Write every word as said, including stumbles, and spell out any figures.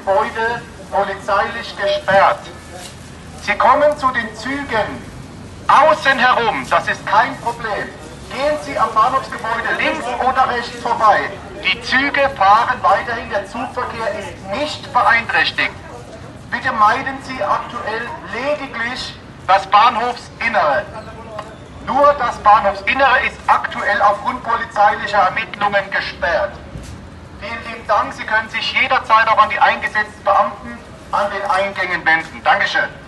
Gebäude polizeilich gesperrt. Sie kommen zu den Zügen außen herum, das ist kein Problem. Gehen Sie am Bahnhofsgebäude links oder rechts vorbei. Die Züge fahren weiterhin, der Zugverkehr ist nicht beeinträchtigt. Bitte meiden Sie aktuell lediglich das Bahnhofsinnere. Nur das Bahnhofsinnere ist aktuell aufgrund polizeilicher Ermittlungen gesperrt. Vielen lieben Dank, Sie können sich jederzeit auch an die eingesetzten Beamten an den Eingängen wenden. Dankeschön.